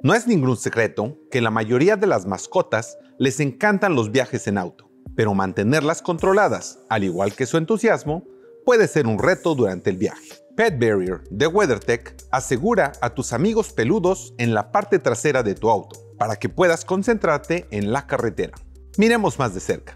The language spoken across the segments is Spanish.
No es ningún secreto que la mayoría de las mascotas les encantan los viajes en auto, pero mantenerlas controladas, al igual que su entusiasmo, puede ser un reto durante el viaje. Pet Barrier de WeatherTech asegura a tus amigos peludos en la parte trasera de tu auto, para que puedas concentrarte en la carretera. Miremos más de cerca.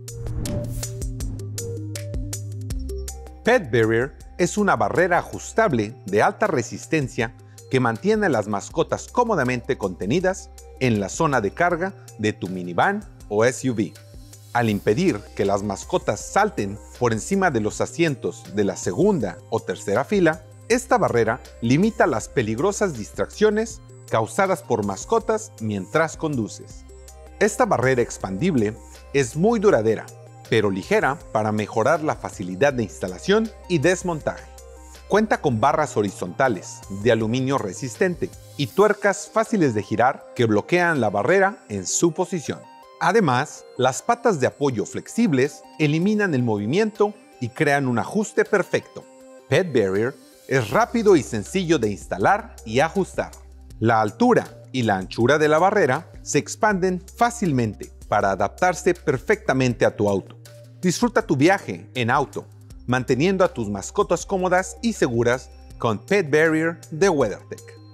Pet Barrier es una barrera ajustable de alta resistencia que mantiene a las mascotas cómodamente contenidas en la zona de carga de tu minivan o SUV. Al impedir que las mascotas salten por encima de los asientos de la segunda o tercera fila, esta barrera limita las peligrosas distracciones causadas por mascotas mientras conduces. Esta barrera expandible es muy duradera, pero ligera para mejorar la facilidad de instalación y desmontaje. Cuenta con barras horizontales de aluminio resistente y tuercas fáciles de girar que bloquean la barrera en su posición. Además, las patas de apoyo flexibles eliminan el movimiento y crean un ajuste perfecto. Pet Barrier es rápido y sencillo de instalar y ajustar. La altura y la anchura de la barrera se expanden fácilmente para adaptarse perfectamente a tu auto. Disfruta tu viaje en auto, manteniendo a tus mascotas cómodas y seguras con Pet Barrier de WeatherTech.